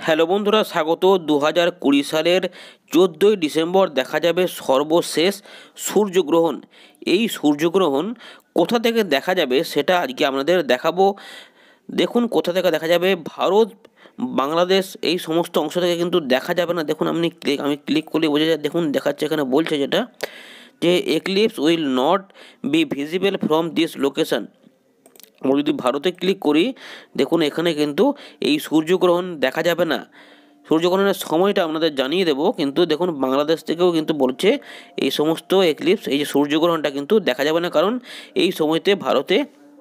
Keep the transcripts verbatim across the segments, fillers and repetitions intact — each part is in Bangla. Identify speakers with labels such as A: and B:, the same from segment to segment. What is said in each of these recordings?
A: হ্যালো বন্ধুরা, স্বাগত। দু হাজার কুড়ি সালের চোদ্দোই ডিসেম্বর দেখা যাবে সর্বশেষ সূর্যগ্রহণ। এই সূর্যগ্রহণ কোথা থেকে দেখা যাবে সেটা আজকে আপনাদের দেখাবো। দেখুন কোথা থেকে দেখা যাবে। ভারত, বাংলাদেশ এই সমস্ত অংশ থেকে কিন্তু দেখা যাবে না। দেখুন আপনি ক্লিক আমি ক্লিক করলে বোঝা যায়। দেখুন দেখাচ্ছে এখানে, বলছে যেটা যে eclipse will not be visible from this location. আমরা যদি ভারতে ক্লিক করি, দেখুন এখানে কিন্তু এই সূর্যগ্রহণ দেখা যাবে না। সূর্যগ্রহণের সময়টা আপনাদের জানিয়ে দেবো, কিন্তু দেখুন বাংলাদেশ থেকেও কিন্তু বলছে এই সমস্ত এক্লিপস, এই যে সূর্যগ্রহণটা কিন্তু দেখা যাবে না, কারণ এই সময়তে ভারতে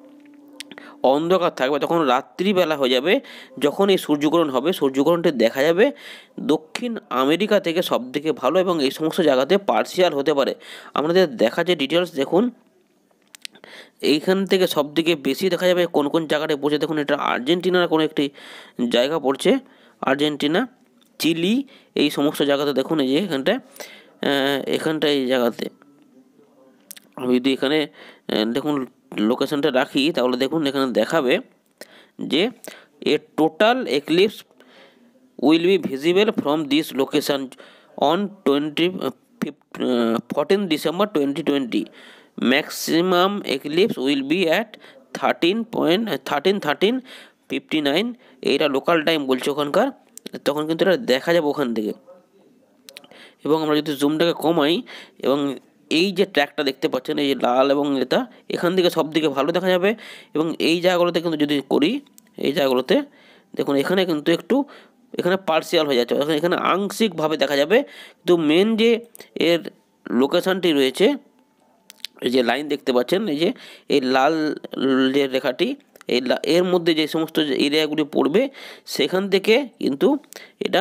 A: অন্ধকার থাকবে, তখন রাত্রিবেলা হয়ে যাবে। যখন এই সূর্যগ্রহণ হবে, সূর্যগ্রহণটি দেখা যাবে দক্ষিণ আমেরিকা থেকে সবথেকে ভালো, এবং এই সমস্ত জায়গাতে পার্শিয়াল হতে পারে। আপনাদের দেখা যে ডিটেলস দেখুন, এইখান থেকে সবথেকে বেশি দেখা যাবে কোন কোন জায়গাটায় পড়ছে। দেখুন এটা আর্জেন্টিনার কোনো একটি জায়গা পড়ছে, আর্জেন্টিনা, চিলি, এই সমস্ত জায়গাতে দেখুন। এই যে এখানটায় এখানটা এই জায়গাতে আমি যদি এখানে দেখুন লোকেশনটা রাখি, তাহলে দেখুন এখানে দেখাবে যে a total eclipse will be visible from this location on twenty fourteen December twenty twenty. Maximum eclipse will be at thirteen point thirteen thirteen fifty nine. এইটা লোকাল টাইম বলছে ওখানকার, তখন কিন্তু এটা দেখা যাবে ওখান থেকে। এবং আমরা যদি জুমটাকে কমাই, এবং এই যে ট্র্যাকটা দেখতে পাচ্ছেন, এই যে লাল এবং এটা, এখান থেকে সব দিকে ভালো দেখা যাবে। এবং এই জায়গাগুলোতে কিন্তু যদি করি, এই জায়গাগুলোতে দেখুন এখানে কিন্তু একটু এখানে পার্সিয়াল হয়ে যাচ্ছে, এখানে আংশিকভাবে দেখা যাবে। কিন্তু মেন যে এর লোকেশানটি রয়েছে, এই যে লাইন দেখতে পাচ্ছেন, এই যে এই লাল যে রেখাটি, এই এর মধ্যে যে সমস্ত এরিয়াগুলি পড়বে, সেখান থেকে কিন্তু এটা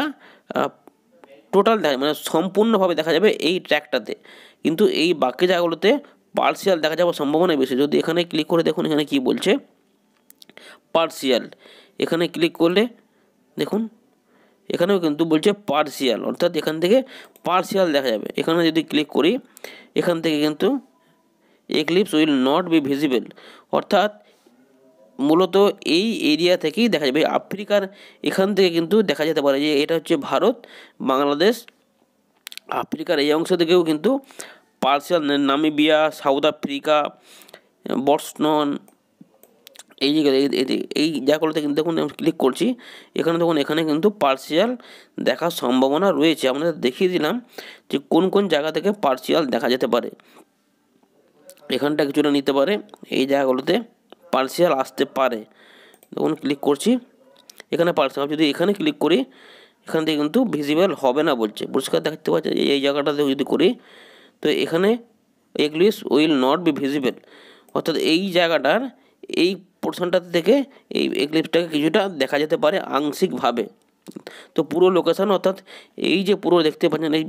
A: টোটাল দেখা মানে সম্পূর্ণভাবে দেখা যাবে এই ট্র্যাকটাতে। কিন্তু এই বাকি জায়গাগুলোতে পার্সিয়াল দেখা যাওয়ার সম্ভাবনা বেশি। যদি এখানে ক্লিক করে দেখুন, এখানে কি বলছে, পার্সিয়াল। এখানে ক্লিক করলে দেখুন এখানেও কিন্তু বলছে পার্সিয়াল, অর্থাৎ এখান থেকে পার্সিয়াল দেখা যাবে। এখানে যদি ক্লিক করি, এখান থেকে কিন্তু eclipse will not be visible, অর্থাৎ মূলত এই এরিয়া থেকেই দেখা যাবে। আফ্রিকার এখান থেকে কিন্তু দেখা যেতে পারে, যে এটা হচ্ছে ভারত, বাংলাদেশ, আফ্রিকার এই অংশ থেকেও কিন্তু partial, Namibia, South Africa, Botswana, এই এই জায়গাগুলোতে কিন্তু দেখুন আমি ক্লিক করছি, এখানে দেখুন এখানে কিন্তু পার্সিয়াল দেখার সম্ভাবনা রয়েছে। আপনাদের দেখিয়ে দিলাম যে কোন কোন জায়গা থেকে পার্সিয়াল দেখা যেতে পারে। এখানটা কিছুটা নিতে পারে, এই জায়গাগুলোতে পার্সিয়াল আসতে পারে। দেখুন ক্লিক করছি, এখানে পার্সিয়াল। যদি এখানে ক্লিক করি, এখান থেকে কিন্তু ভিজিবল হবে না বলছে, পরিষ্কার দেখতে পাচ্ছে। এই জায়গাটাতে যদি করি, তো এখানে eclipse will not be visible, অর্থাৎ এই জায়গাটার এই পোর্শনটা থেকে এই এক্লিপসটাকে কিছুটা দেখা যেতে পারে আংশিকভাবে। তো পুরো লোকেশান, অর্থাৎ এই যে পুরো দেখতে পাচ্ছেন এই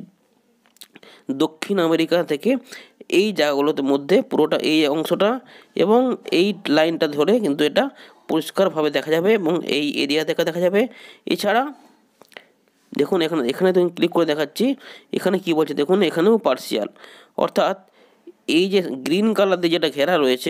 A: দক্ষিণ আমেরিকা থেকে এই জায়গাগুলোর মধ্যে পুরোটা এই অংশটা এবং এই লাইনটা ধরে কিন্তু এটা পরিষ্কারভাবে দেখা যাবে, এবং এই এরিয়া থেকে দেখা যাবে। এছাড়া দেখুন এখানে এখানে তুমি ক্লিক করে দেখাচ্ছি, এখানে কি বলছে দেখুন, এখানেও পার্সিয়াল, অর্থাৎ এই যে গ্রিন কালার দিয়ে যেটা ঘেরা রয়েছে,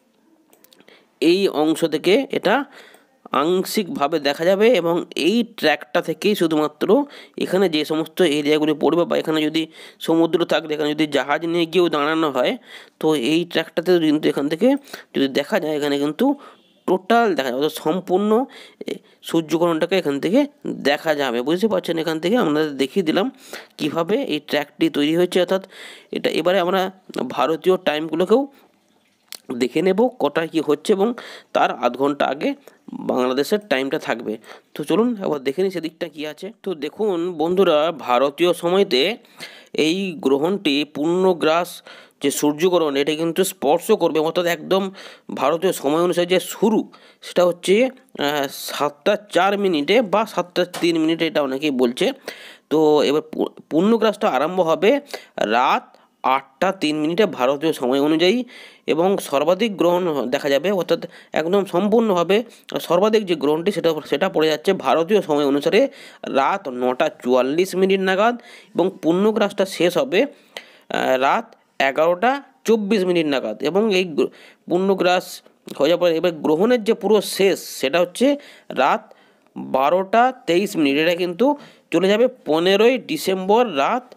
A: এই অংশ থেকে এটা আংশিকভাবে দেখা যাবে। এবং এই ট্র্যাকটা থেকেই শুধুমাত্র এখানে যে সমস্ত এরিয়াগুলি পড়বে, বা এখানে যদি সমুদ্র থাকলে, এখানে যদি জাহাজ নিয়ে গিয়েও দাঁড়ানো হয়, তো এই ট্র্যাকটাতে কিন্তু এখান থেকে যদি দেখা যায়, এখানে কিন্তু টোটাল দেখা যাবে, অর্থাৎ সম্পূর্ণ সূর্যগ্রহণটাকে এখান থেকে দেখা যাবে। বুঝতে পারছেন? এখান থেকে আমরা দেখিয়ে দিলাম কিভাবে এই ট্র্যাকটি তৈরি হয়েছে। অর্থাৎ এটা এবারে আমরা ভারতীয় টাইমগুলোকেও দেখে নেব কটায় কি হচ্ছে, এবং তার আধ ঘন্টা আগে বাংলাদেশের টাইমটা থাকবে। তো চলুন একবার দেখে নিই সেদিকটা কী আছে। তো দেখুন বন্ধুরা, ভারতীয় সময়তে এই গ্রহণটি পূর্ণগ্রাস যে সূর্যগ্রহণ, এটা কিন্তু স্পর্শ করবে, অর্থাৎ একদম ভারতীয় সময় অনুসারে যে শুরু, সেটা হচ্ছে সাতটা চার মিনিটে বা সাতটা তিন মিনিটে, এটা অনেকেই বলছে। তো এবার পূর্ণগ্রাসটা আরম্ভ হবে রাত আটটা তিন মিনিটে ভারতীয় সময় অনুযায়ী, এবং সর্বাধিক গ্রহণ দেখা যাবে, অর্থাৎ একদম সম্পূর্ণভাবে সর্বাধিক যে গ্রহণটি সেটা সেটা পড়ে যাচ্ছে ভারতীয় সময় অনুসারে রাত নটা চুয়াল্লিশ মিনিট নাগাদ, এবং পূর্ণগ্রাসটা শেষ হবে রাত এগারোটা চব্বিশ মিনিট নাগাদ। এবং এই পূর্ণগ্রাস হয়ে যাওয়ার পরে এবার গ্রহণের যে পুরো শেষ, সেটা হচ্ছে রাত বারোটা তেইশ মিনিট, এটা কিন্তু চলে যাবে পনেরোই ডিসেম্বর রাত,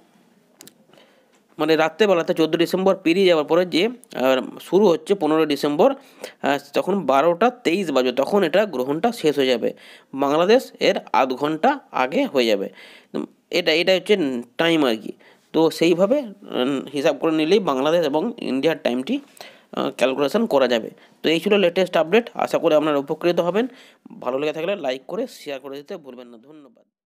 A: মানে রাত্রেবেলাতে চোদ্দো ডিসেম্বর পেরিয়ে যাওয়ার পরে যে শুরু হচ্ছে পনেরোই ডিসেম্বর, তখন বারোটা তেইশ বাজে, তখন এটা গ্রহণটা শেষ হয়ে যাবে। বাংলাদেশ এর আধ ঘন্টা আগে হয়ে যাবে। এটা এটা হচ্ছে টাইম আর কি। তো সেইভাবে হিসাব করে নিলেই বাংলাদেশ এবং ইন্ডিয়ার টাইমটি ক্যালকুলেশন করা যাবে। তো এই ছিল লেটেস্ট আপডেট। আশা করি আপনারা উপকৃত হবেন। ভালো লেগে থাকলে লাইক করে শেয়ার করে দিতে ভুলবেন না। ধন্যবাদ।